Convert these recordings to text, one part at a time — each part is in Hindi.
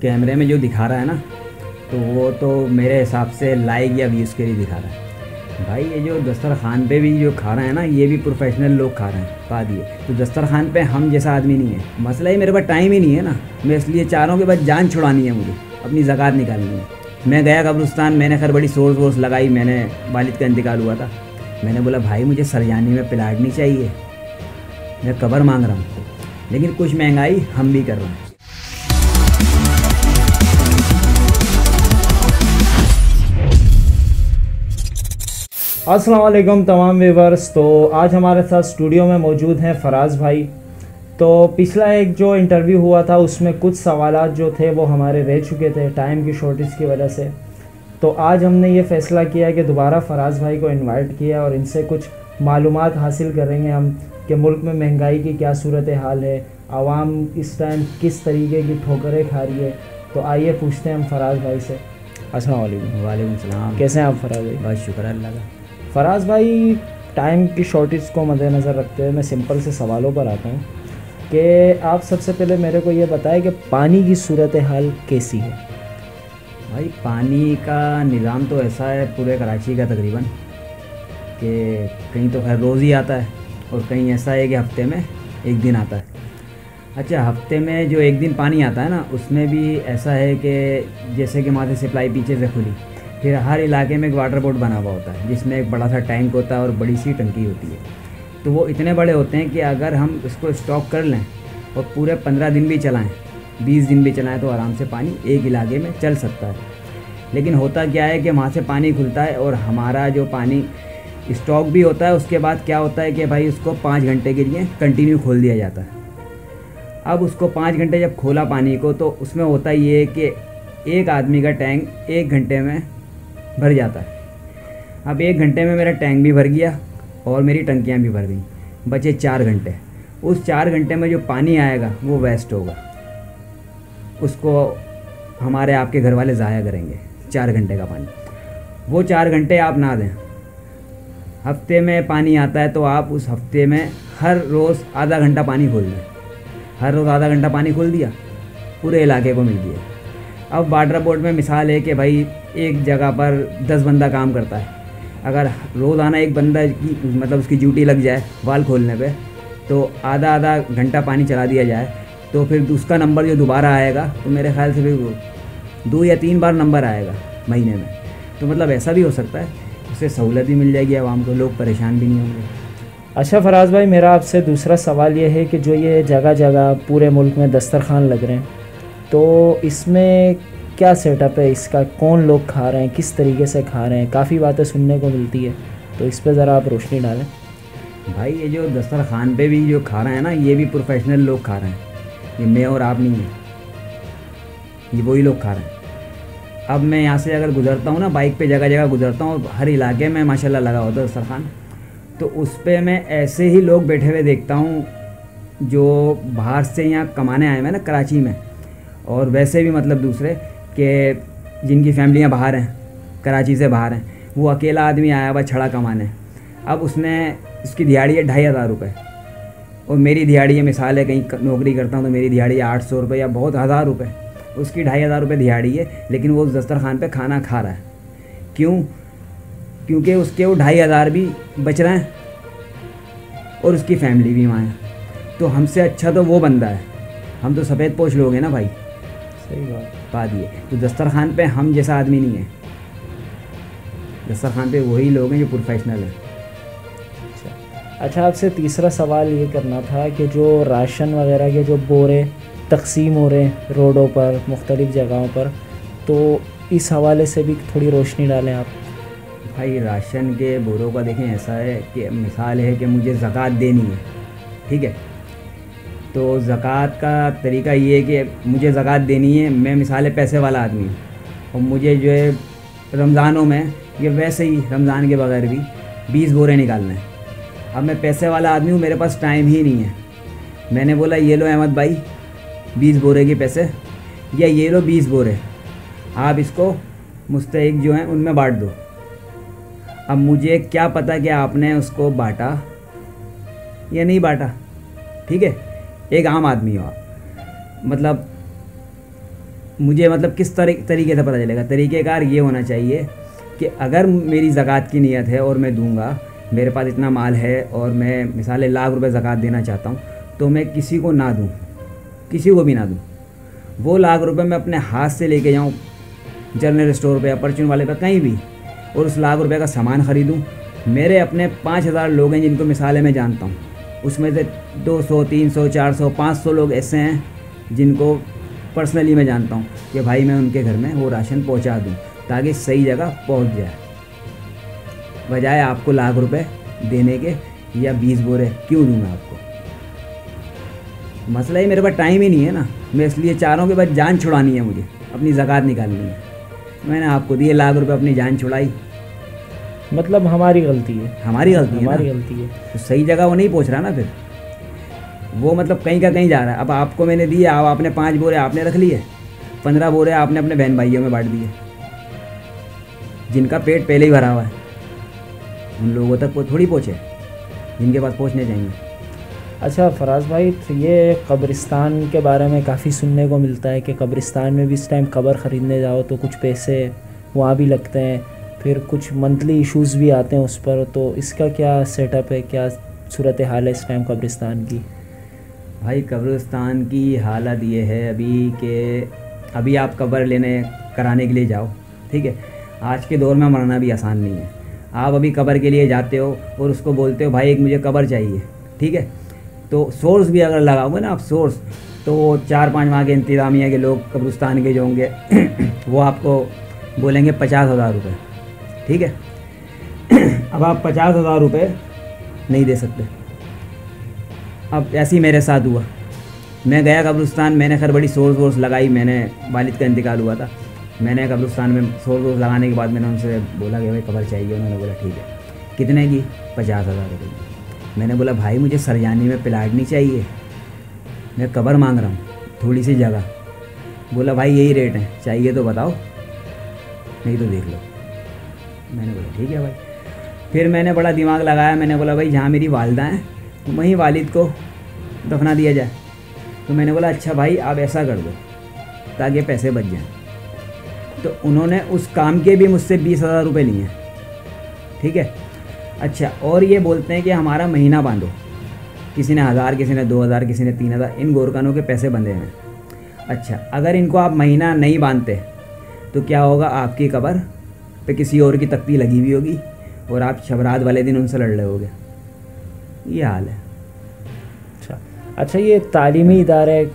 कैमरे में जो दिखा रहा है ना, तो वो तो मेरे हिसाब से लाइक या व्यूज़ के लिए दिखा रहा है। भाई ये जो दस्तरखान पे भी जो खा रहे हैं ना, ये भी प्रोफेशनल लोग खा रहे हैं, बात ये। तो दस्तरखान पे हम जैसा आदमी नहीं है। मसला ही मेरे पास टाइम ही नहीं है ना, मैं इसलिए चाह रहा हूँ कि बस जान छुड़ानी है, मुझे अपनी ज़कात निकालनी है। मैं गया कब्रिस्तान, मैंने खैर बड़ी सोर्स वोर्स लगाई, मैंने वालिद का इंतकाल हुआ था, मैंने बोला भाई मुझे सरजानी में प्लाट नहीं चाहिए, मैं कब्र मांग रहा हूँ। लेकिन कुछ महंगाई हम भी कर रहे हैं। अस्सलाम वालेकुम तमाम व्यूवर्स। तो आज हमारे साथ स्टूडियो में मौजूद हैं फराज भाई। तो पिछला एक जो इंटरव्यू हुआ था उसमें कुछ सवालात जो थे वो हमारे रह चुके थे टाइम की शॉर्टेज की वजह से। तो आज हमने ये फ़ैसला किया कि दोबारा फराज भाई को इनवाइट किया और इनसे कुछ मालूमात हासिल करेंगे हम कि मुल्क में महंगाई की क्या सूरत हाल है, आवाम इस टाइम किस तरीके की ठोकरें खा रही है। तो आइए पूछते हैं हम फराज भाई से। अस्सलाम वालेकुम। वालेकुम सलाम। कैसे हैं आप फराज भाई? बस शुक्र अल्लाह का। फराज भाई, टाइम की शॉर्टेज को मद्देनज़र रखते हुए मैं सिंपल से सवालों पर आता हूँ कि आप सबसे पहले मेरे को ये बताएं कि पानी की सूरत हाल कैसी है। भाई पानी का निज़ाम तो ऐसा है पूरे कराची का तकरीबन कि कहीं तो खैर रोज़ ही आता है और कहीं ऐसा है कि हफ्ते में एक दिन आता है। अच्छा, हफ्ते में जो एक दिन पानी आता है ना, उसमें भी ऐसा है कि जैसे कि वहाँ से सप्लाई पीछे से खुली, फिर हर इलाके में एक वाटर बोर्ड बना हुआ होता है जिसमें एक बड़ा सा टैंक होता है और बड़ी सी टंकी होती है। तो वो इतने बड़े होते हैं कि अगर हम इसको स्टॉक कर लें और पूरे 15 दिन भी चलाएं, 20 दिन भी चलाएं, तो आराम से पानी एक इलाके में चल सकता है। लेकिन होता क्या है कि वहाँ से पानी खुलता है और हमारा जो पानी स्टॉक भी होता है, उसके बाद क्या होता है कि भाई उसको 5 घंटे के लिए कंटिन्यू खोल दिया जाता है। अब उसको 5 घंटे जब खोला पानी को, तो उसमें होता ये है कि एक आदमी का टैंक 1 घंटे में भर जाता है। अब 1 घंटे में मेरा टैंक भी भर गया और मेरी टंकियां भी भर गई, बचे 4 घंटे। उस 4 घंटे में जो पानी आएगा वो वेस्ट होगा, उसको हमारे आपके घर वाले ज़ाया करेंगे। 4 घंटे का पानी, वो 4 घंटे आप ना दें। हफ्ते में पानी आता है तो आप उस हफ्ते में हर रोज़ आधा घंटा पानी खोल दें। हर रोज़ आधा घंटा पानी खोल दिया, पूरे इलाके को मिल गया। अब वाटर बोर्ड में मिसाल है कि भाई एक जगह पर 10 बंदा काम करता है, अगर रोज़ाना एक बंदा की मतलब उसकी ड्यूटी लग जाए वाल खोलने पे, तो आधा आधा घंटा पानी चला दिया जाए, तो फिर उसका नंबर जो दोबारा आएगा तो मेरे ख्याल से भी 2 या 3 बार नंबर आएगा महीने में। तो मतलब ऐसा भी हो सकता है, उससे सहूलत भी मिल जाएगी आवाम को, लोग परेशान भी नहीं होंगे। अच्छा फराज भाई, मेरा आपसे दूसरा सवाल ये है कि जो ये जगह जगह पूरे मुल्क में दस्तरखान लग रहे हैं, तो इसमें क्या सेटअप है इसका, कौन लोग खा रहे हैं, किस तरीके से खा रहे हैं? काफ़ी बातें सुनने को मिलती है, तो इस पर ज़रा आप रोशनी डालें। भाई ये जो दस्तरखान पे भी जो खा रहे हैं ना, ये भी प्रोफेशनल लोग खा रहे हैं, ये मैं और आप नहीं है, ये वही लोग खा रहे हैं। अब मैं यहाँ से अगर गुजरता हूँ ना, बाइक पे जगह जगह गुजरता हूँ, हर इलाके में माशाल्लाह लगा होता है दस्तरखान, तो उस पर मैं ऐसे ही लोग बैठे हुए देखता हूँ जो बाहर से यहाँ कमाने आए हुए हैं ना कराची में, और वैसे भी मतलब दूसरे कि जिनकी फैमिलियाँ बाहर हैं, कराची से बाहर हैं, वो अकेला आदमी आया हुआ छड़ा कमाने। अब उसकी दिहाड़ी है 2,500 रुपये और मेरी दिहाड़ी है, मिसाल है कहीं नौकरी करता हूँ तो मेरी दिहाड़ी है 800 रुपये या बहुत 1000 रुपये, उसकी 2,500 रुपये दिहाड़ी है, लेकिन वो उस दस्तरखान पे खाना खा रहा है। क्यों? क्योंकि उसके वो 2,500 भी बच रहे हैं और उसकी फैमिली भी वहाँ है। तो हमसे अच्छा तो वो बंदा है, हम तो सफ़ेद पोश लोग हैं ना भाई। सही बात ये तो दस्तरखान पे हम जैसा आदमी नहीं है, दस्तरखान पे वही लोग हैं जो प्रोफेशनल हैं। अच्छा, आपसे तीसरा सवाल ये करना था कि जो राशन वगैरह के जो बोरे तकसीम हो रहे हैं रोडों पर मुख्तलिफ़ जगहों पर, तो इस हवाले से भी थोड़ी रोशनी डालें आप। भाई राशन के बोरों का देखें, ऐसा है कि मिसाल है कि मुझे ज़कात देनी है, ठीक है, तो ज़कात का तरीका ये है कि मुझे ज़कात देनी है, मैं मिसाल है पैसे वाला आदमी हूँ और मुझे जो है रमज़ानों में ये वैसे ही रमज़ान के बगैर भी 20 बोरे निकालने हैं। अब मैं पैसे वाला आदमी हूँ, मेरे पास टाइम ही नहीं है। मैंने बोला ये लो अहमद भाई 20 बोरे के पैसे, या ये लो 20 बोरे, आप इसको मुस्तहिक जो हैं उनमें बांट दो। अब मुझे क्या पता कि आपने उसको बांटा या नहीं बांटा, ठीक है, एक आम आदमी हो आप, मतलब मुझे मतलब किस तरीके से पता चलेगा? तरीक़ेकार ये होना चाहिए कि अगर मेरी ज़कात की नीयत है और मैं दूंगा, मेरे पास इतना माल है और मैं मिसाल लाख रुपए ज़कात देना चाहता हूँ, तो मैं किसी को ना दूँ, किसी को भी ना दूँ। वो लाख रुपए मैं अपने हाथ से लेके जाऊँ जनरल स्टोर पे या परचून वाले पे, कहीं भी, और उस लाख रुपए का सामान ख़रीदूँ। मेरे अपने 5,000 लोग हैं जिनको मिसालें मैं जानता हूँ, उसमें से 200, 300, 400, 500 लोग ऐसे हैं जिनको पर्सनली मैं जानता हूँ कि भाई मैं उनके घर में वो राशन पहुँचा दूँ ताकि सही जगह पहुँच जाए, बजाय आपको लाख रुपए देने के या 20 बोरे क्यों दूँ मैं आपको? मसला ही मेरे पास टाइम ही नहीं है ना, मैं इसलिए चाह रहा हूँ कि बस जान छुड़ानी है, मुझे अपनी ज़कात निकालनी है। मैंने आपको दिए लाख रुपए, अपनी जान छुड़ाई, मतलब हमारी गलती है, हमारी गलती है, हमारी गलती है। तो सही जगह वो नहीं पहुँच रहा ना, फिर वो मतलब कहीं का कहीं जा रहा है। अब आपको मैंने दिए, अब आपने 5 बोरे आपने रख लिए, 15 बोरे आपने अपने बहन भाइयों में बांट दिए जिनका पेट पहले ही भरा हुआ है। उन लोगों तक वो थोड़ी पहुँचे जिनके पास पहुँचने चाहिए। अच्छा फराज भाई, तो ये कब्रिस्तान के बारे में काफ़ी सुनने को मिलता है कि कब्रिस्तान में भी इस टाइम कब्र ख़रीदने जाओ तो कुछ पैसे वहाँ भी लगते हैं, फिर कुछ मंथली इश्यूज़ भी आते हैं उस पर, तो इसका क्या सेटअप है, क्या सूरत हाल है इस टाइम कब्रिस्तान की? भाई कब्रिस्तान की हालत ये है अभी कि अभी आप कब्र लेने कराने के लिए जाओ, ठीक है। आज के दौर में मरना भी आसान नहीं है। आप अभी कब्र के लिए जाते हो और उसको बोलते हो भाई एक मुझे कब्र चाहिए, ठीक है, तो सोर्स भी अगर लगाओगे ना आप, सोर्स, तो 4-5 वहाँ के इंतज़ामिया के लोग कब्रिस्तान के जो होंगे वो आपको बोलेंगे 50,000 रुपये, ठीक है। अब आप 50,000 रुपये नहीं दे सकते। अब ऐसे ही मेरे साथ हुआ, मैं गया कब्रिस्तान, मैंने खैर बड़ी सोर्स वोर्स लगाई, मैंने वालिद का इंतकाल हुआ था, मैंने कब्रिस्तान में सोर्स वोर्स लगाने के बाद मैंने उनसे बोला कि भाई कब्र चाहिए। उन्होंने बोला ठीक है, कितने की? 50,000 रुपये की। मैंने बोला भाई मुझे सरयानी में प्लाट नहीं चाहिए, मैं कब्र मांग रहा हूँ, थोड़ी सी जगह। बोला भाई यही रेट है, चाहिए तो बताओ नहीं तो देख लो। मैंने बोला ठीक है भाई। फिर मैंने बड़ा दिमाग लगाया, मैंने बोला भाई जहाँ मेरी वालदा हैं वहीं वालिद को दफना दिया जाए। तो मैंने बोला अच्छा भाई आप ऐसा कर दो ताकि पैसे बच जाएं। तो उन्होंने उस काम के भी मुझसे 20,000 रुपये लिए, ठीक है। अच्छा, और ये बोलते हैं कि हमारा महीना बांधो, किसी ने 1,000, किसी ने 2,000, किसी ने 3,000, इन गोरखानों के पैसे बंधे हैं। अच्छा, अगर इनको आप महीना नहीं बांधते तो क्या होगा? आपकी कब्र पे किसी और की तख्ती लगी हुई होगी और आप शबरात वाले दिन उनसे लड़ रहे होगे। ये हाल है। अच्छा, ये तालीमी इदारे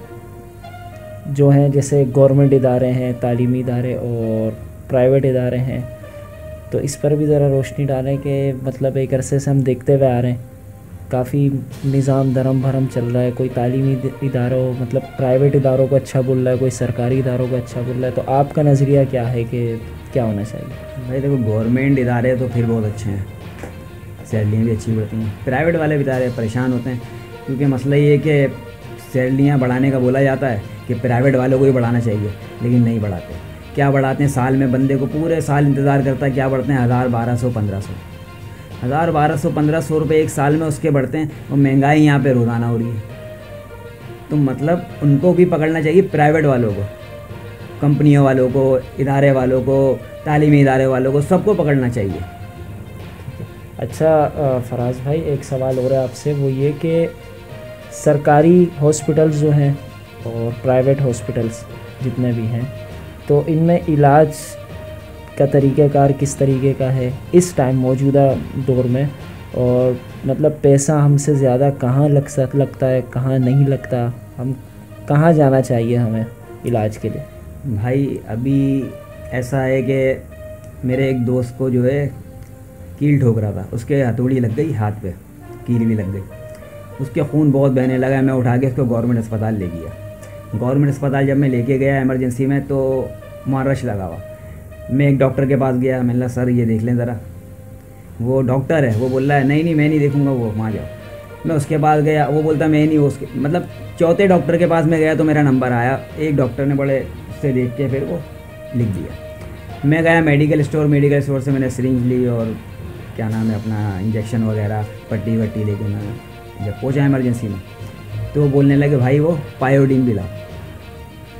जो हैं, जैसे गवर्नमेंट इदारे हैं, तालीमी इदारे और प्राइवेट इदारे हैं, तो इस पर भी ज़रा रोशनी डालें कि मतलब एक अरसे से हम देखते हुए आ रहे हैं काफ़ी निज़ाम धर्म भरम चल रहा है। कोई तालीमी इदारों मतलब प्राइवेट इदारों को अच्छा बोल रहा है, कोई सरकारी इदारों को अच्छा बोल रहा है, तो आपका नज़रिया क्या है कि क्या होना चाहिए? भाई देखो, गवर्नमेंट इदारे तो फिर बहुत अच्छे हैं, सैलरियाँ भी अच्छी बढ़ती हैं। प्राइवेट वाले इदारे परेशान होते हैं क्योंकि मसला ये है कि सैलरियाँ बढ़ाने का बोला जाता है कि प्राइवेट वालों को ही बढ़ाना चाहिए, लेकिन नहीं बढ़ाते। क्या बढ़ाते हैं? साल में बंदे को पूरे साल इंतज़ार करता है, क्या बढ़ते हैं? 1,000, 1,200, 1,500, 1,000, 1,200, 1,500 रुपये एक साल में उसके बढ़ते हैं। और महंगाई यहाँ पे रोज़ाना हो रही है, तो मतलब उनको भी पकड़ना चाहिए, प्राइवेट वालों को, कंपनियों वालों को, इदारे वालों को, तालीमी इदारे वालों को, सबको पकड़ना चाहिए। अच्छा फराज भाई, एक सवाल और है आपसे, वो ये कि सरकारी हॉस्पिटल्स जो हैं और प्राइवेट हॉस्पिटल्स जितने भी हैं, तो इनमें इलाज का तरीक़ाकार किस तरीके का है इस टाइम मौजूदा दौर में, और मतलब पैसा हमसे ज़्यादा कहाँ लगता है, कहाँ नहीं लगता, हम कहाँ जाना चाहिए हमें इलाज के लिए? भाई अभी ऐसा है कि मेरे एक दोस्त को जो है कील ठोक रहा था, उसके हथौड़ी लग गई हाथ पे, कील भी लग गई, उसके खून बहुत बहने लगा। मैं उठा के उसको गवर्नमेंट अस्पताल ले गया। गवर्नमेंट अस्पताल जब मैं लेके गया इमरजेंसी में, तो वहाँ रश लगा हुआ। मैं एक डॉक्टर के पास गया, मैंने कहा सर ये देख लें ज़रा। वो डॉक्टर है, वो बोल रहा है नहीं नहीं मैं नहीं देखूँगा, वो वहाँ जाओ। मैं उसके पास गया, वो बोलता मैं नहीं, उसके मतलब चौथे डॉक्टर के पास में गया तो मेरा नंबर आया। एक डॉक्टर ने बड़े से देख के फिर वो लिख दिया। मैं गया मेडिकल स्टोर से मैंने सिरिंज ली और क्या नाम है अपना इंजेक्शन वगैरह पट्टी वट्टी लेके मैं जब पहुँचा इमरजेंसी में, तो वो बोलने लगे भाई वो पायोडीन भी लाओ।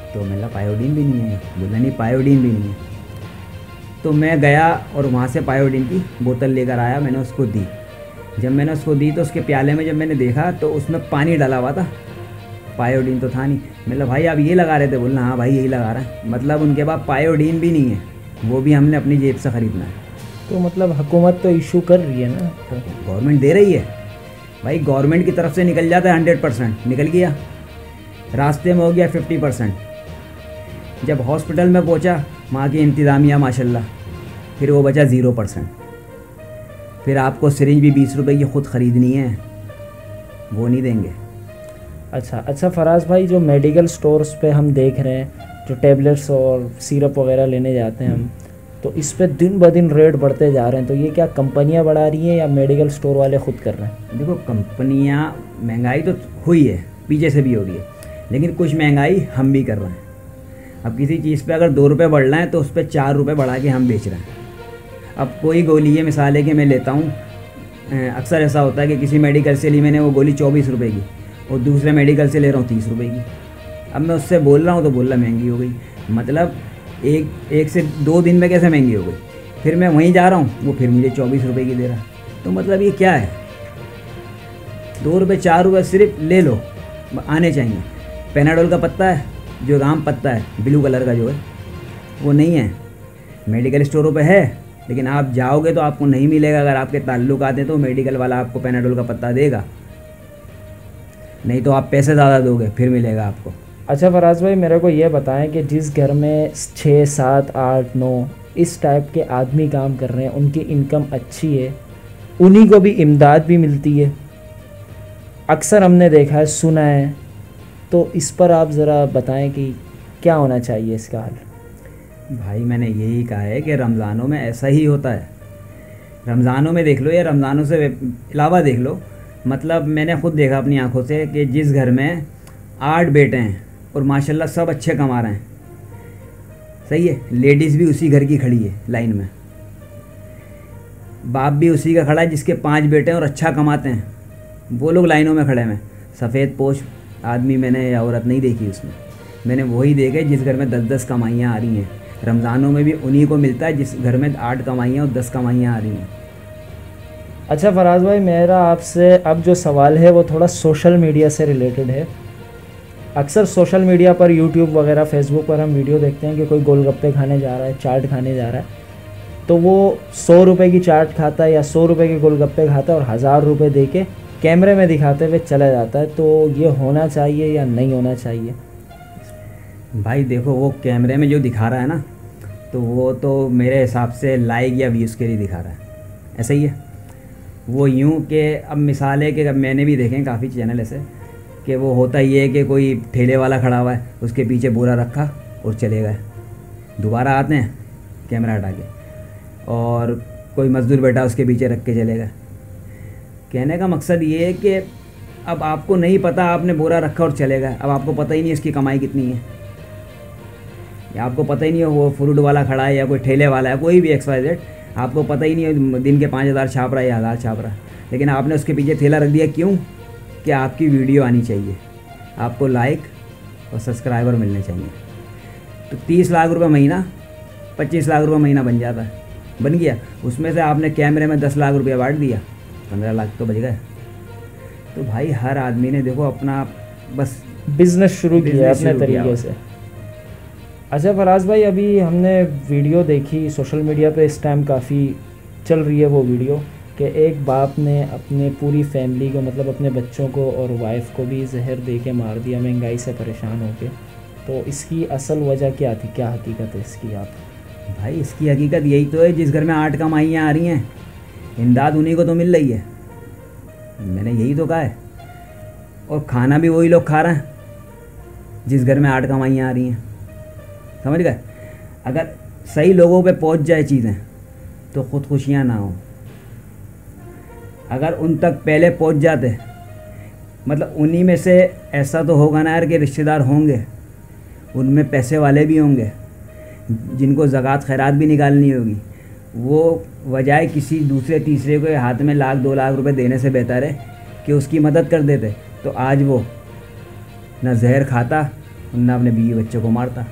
तो मैंने कहा पायोडीन भी नहीं है। बोला नहीं पायोडीन भी नहीं है। तो मैं गया और वहाँ से पायोडीन की बोतल लेकर आया, मैंने उसको दी। जब मैंने उसको दी तो उसके प्याले में जब मैंने देखा तो उसमें पानी डाला हुआ था, पायोडीन तो था नहीं। मतलब भाई आप ये लगा रहे थे? बोलना हाँ भाई यही लगा रहा है। मतलब उनके पास पायोडीन भी नहीं है, वो भी हमने अपनी जेब से ख़रीदना है। तो मतलब हुकूमत तो इशू कर रही है ना, तो गवर्नमेंट दे रही है भाई, गवर्नमेंट की तरफ से निकल जाता है 100%, निकल गया, रास्ते में हो गया 50%। जब हॉस्पिटल में पहुंचा, वहाँ की इंतज़ामिया माशाल्लाह, फिर वो बचा 0%। फिर आपको सिरिंज भी 20 रुपए की ख़ुद ख़रीदनी है, वो नहीं देंगे। अच्छा फराज भाई, जो मेडिकल स्टोर्स पे हम देख रहे हैं, जो टेबलेट्स और सिरप वगैरह लेने जाते हैं हम, तो इस पे दिन ब दिन रेट बढ़ते जा रहे हैं। तो ये क्या कंपनियां बढ़ा रही हैं या मेडिकल स्टोर वाले खुद कर रहे हैं? देखो कंपनियां, महंगाई तो हुई है, पीछे से भी हो रही है, लेकिन कुछ महंगाई हम भी कर रहे हैं। अब किसी चीज़ पे अगर 2 रुपये बढ़ रहे हैं तो उस पर 4 रुपये बढ़ा के हम बेच रहे हैं। अब कोई गोली है, मिसाल है कि मैं लेता हूँ, अक्सर ऐसा होता है कि किसी मेडिकल से ली मैंने वो गोली 24 रुपये की, और दूसरे मेडिकल से ले रहा हूँ 30 रुपये की। अब मैं उससे बोल रहा हूँ तो बोल रहा महंगी हो गई। मतलब एक से 2 दिन में कैसे महंगी हो गई। फिर मैं वहीं जा रहा हूँ, वो फिर मुझे 24 रुपये की दे रहा है। तो मतलब ये क्या है? 2 रुपये 4 रुपये सिर्फ ले लो, आने चाहिए। पेनाडोल का पत्ता है, जो राम पत्ता है ब्लू कलर का जो है, वो नहीं है, मेडिकल स्टोरों पे है, लेकिन आप जाओगे तो आपको नहीं मिलेगा। अगर आपके ताल्लुक आते तो मेडिकल वाला आपको पेनाडोल का पत्ता देगा, नहीं तो आप पैसे ज़्यादा दोगे फिर मिलेगा आपको। अच्छा फराज भाई, मेरे को ये बताएं कि जिस घर में 6, 7, 8, 9 इस टाइप के आदमी काम कर रहे हैं, उनकी इनकम अच्छी है, उन्हीं को भी इमदाद भी मिलती है, अक्सर हमने देखा है, सुना है। तो इस पर आप ज़रा बताएं कि क्या होना चाहिए इसका हल। भाई मैंने यही कहा है कि रमज़ानों में ऐसा ही होता है। रमज़ानों में देख लो या रमज़ानों से अलावा देख लो, मतलब मैंने ख़ुद देखा अपनी आंखों से कि जिस घर में 8 बेटे हैं और माशाल्लाह सब अच्छे कमा रहे हैं, सही है, लेडीज़ भी उसी घर की खड़ी है लाइन में, बाप भी उसी का खड़ा है जिसके 5 बेटे हैं और अच्छा कमाते हैं, वो लोग लाइनों में खड़े हैं। सफ़ेद पोश आदमी मैंने या औरत नहीं देखी उसमें, मैंने वही देखे जिस घर में 10-10 कमाइयाँ आ रही हैं। रमज़ानों में भी उन्हीं को मिलता है जिस घर में 8 कमाइयाँ और 10 कमाइयाँ आ रही हैं। अच्छा फराज भाई, मेरा आपसे अब जो सवाल है वो थोड़ा सोशल मीडिया से रिलेटेड है। अक्सर सोशल मीडिया पर, यूट्यूब वगैरह, फेसबुक पर हम वीडियो देखते हैं कि कोई गोलगप्पे खाने जा रहा है, चाट खाने जा रहा है, तो वो 100 रुपये की चाट खाता है या 100 रुपये के गोलगप्पे खाता है और 1000 रुपये दे के कैमरे में दिखाते हुए चला जाता है। तो ये होना चाहिए या नहीं होना चाहिए? भाई देखो, वो कैमरे में जो दिखा रहा है ना, तो वो तो मेरे हिसाब से लाइक या व्यूज़ के लिए दिखा रहा है, ऐसा ही है। वो यूँ कि अब मिसाल है कि अब मैंने भी देखे काफ़ी चैनल ऐसे कि वो होता ही है कि कोई ठेले वाला खड़ा हुआ है, उसके पीछे बोरा रखा और चले गए, दोबारा आते हैं कैमरा हटा के, और कोई मज़दूर बैठा उसके पीछे रख के चले गए। कहने का मकसद ये है कि अब आपको नहीं पता, आपने बोरा रखा और चले गए, अब आपको पता ही नहीं इसकी कमाई कितनी है, या आपको पता ही नहीं है वो फ्रूट वाला खड़ा है या कोई ठेले वाला है, कोई भी XYZ, आपको पता ही नहीं है दिन के 5000 छाप रहा है या 1000 छाप रहा है, लेकिन आपने उसके पीछे ठेला रख दिया। क्यों? कि आपकी वीडियो आनी चाहिए, आपको लाइक और सब्सक्राइबर मिलने चाहिए। तो 30 लाख रुपये महीना, 25 लाख रुपये महीना बन जाता है, बन गया। उसमें से आपने कैमरे में 10 लाख रुपया बांट दिया, 15 लाख तो बच गए। तो भाई हर आदमी ने देखो अपना बस बिज़नेस शुरू किया अपने तरीके से। अच्छा फराज भाई, अभी हमने वीडियो देखी सोशल मीडिया पे, इस टाइम काफ़ी चल रही है वो वीडियो कि एक बाप ने अपने पूरी फैमिली को, मतलब अपने बच्चों को और वाइफ को भी जहर दे के मार दिया, महंगाई से परेशान होके। तो इसकी असल वजह क्या थी, क्या हकीकत है इसकी? आप भाई इसकी हकीकत यही तो है, जिस घर में 8 कमाइयाँ आ रही हैं, इमदाद उन्हीं को तो मिल रही है, मैंने यही तो कहा है। और खाना भी वही लोग खा रहे हैं जिस घर में 8 कमाइयाँ आ रही हैं, समझ गए? अगर सही लोगों पे पहुंच जाए चीज़ें तो खुदकुशियाँ ना हो। अगर उन तक पहले पहुंच जाते, मतलब उन्हीं में से ऐसा तो होगा ना यार कि रिश्तेदार होंगे, उनमें पैसे वाले भी होंगे जिनको ज़कात खैरात भी निकालनी होगी, वो बजाय किसी दूसरे तीसरे के हाथ में 1-2 लाख रुपए देने से बेहतर है कि उसकी मदद कर देते। तो आज वो न जहर खाता वरना अपने बीवी बच्चों को मारता।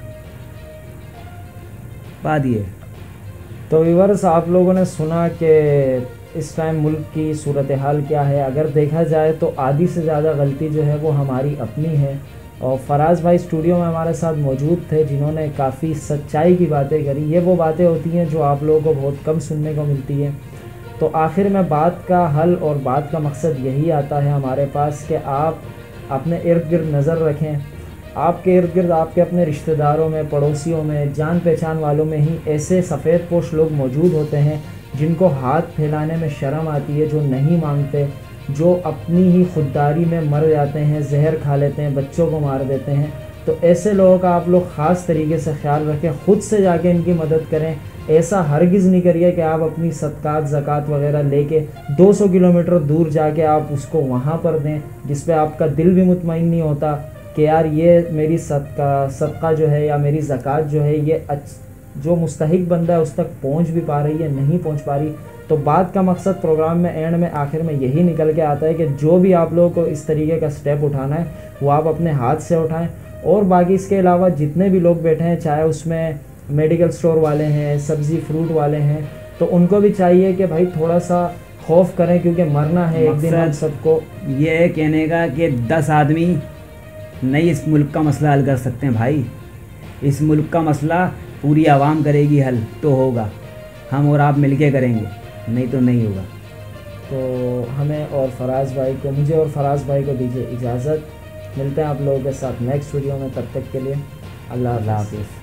बात ये है। तो व्यूअर्स, आप लोगों ने सुना कि इस टाइम मुल्क की सूरत हाल क्या है। अगर देखा जाए तो आधी से ज़्यादा गलती जो है वो हमारी अपनी है। और फराज भाई स्टूडियो में हमारे साथ मौजूद थे, जिन्होंने काफ़ी सच्चाई की बातें करी। ये वो बातें होती हैं जो आप लोगों को बहुत कम सुनने को मिलती है। तो आखिर में बात का हल और बात का मकसद यही आता है हमारे पास कि आप अपने इर्द गिर्द नज़र रखें। आपके इर्द गिर्द, आपके अपने रिश्तेदारों में, पड़ोसियों में, जान पहचान वालों में ही ऐसे सफ़ेद पोश लोग मौजूद होते हैं जिनको हाथ फैलाने में शर्म आती है, जो नहीं मांगते, जो अपनी ही खुददारी में मर जाते हैं, जहर खा लेते हैं, बच्चों को मार देते हैं। तो ऐसे लोगों का आप लोग ख़ास तरीके से ख्याल रखें, ख़ुद से जाके इनकी मदद करें। ऐसा हरगिज़ नहीं करिए कि आप अपनी सदकात ज़कात वगैरह लेके 200 किलोमीटर दूर जाके आप उसको वहाँ पर दें, जिस पे आपका दिल भी मुतमईन नहीं होता कि यार ये मेरी सदका जो है या मेरी ज़कात जो है ये जो मुस्तहिक बंदा है उस तक पहुँच भी पा रही है, नहीं पहुँच पा रही। तो बात का मकसद प्रोग्राम में एंड में आखिर में यही निकल के आता है कि जो भी आप लोगों को इस तरीके का स्टेप उठाना है वो आप अपने हाथ से उठाएं। और बाकी इसके अलावा जितने भी लोग बैठे हैं, चाहे उसमें मेडिकल स्टोर वाले हैं, सब्ज़ी फ्रूट वाले हैं, तो उनको भी चाहिए कि भाई थोड़ा सा खौफ करें, क्योंकि मरना है एक दिन हम सबको। ये है कहने का कि 10 आदमी नहीं इस मुल्क का मसला हल कर सकते हैं भाई। इस मुल्क का मसला पूरी आवाम करेगी हल तो होगा, हम और आप मिलके करेंगे, नहीं तो नहीं होगा। तो हमें और फराज भाई को, मुझे और फराज भाई को दीजिए इजाज़त। मिलते हैं आप लोगों के साथ नेक्स्ट वीडियो में, तब तक के लिए अल्लाह हाफ़िज़।